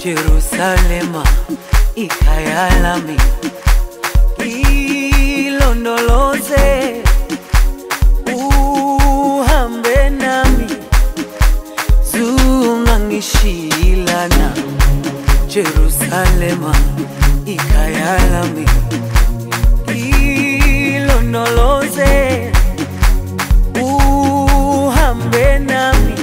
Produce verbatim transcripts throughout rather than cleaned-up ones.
Jerusalema ikhaya lami, ilondoloze uhambe nami, zungangishilana. Jerusalema ikhaya lami, ilondoloze uhambe nami,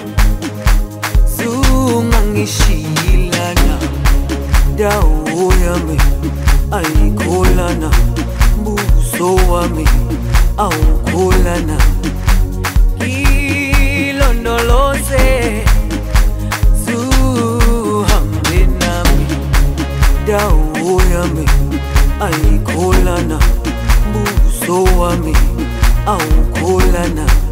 zungangishilana. Dawo yami ayikholana, buso wami awukholana. Ilondoloze zuhambe nami, dawo yami ayikholana, buso wami awukholana.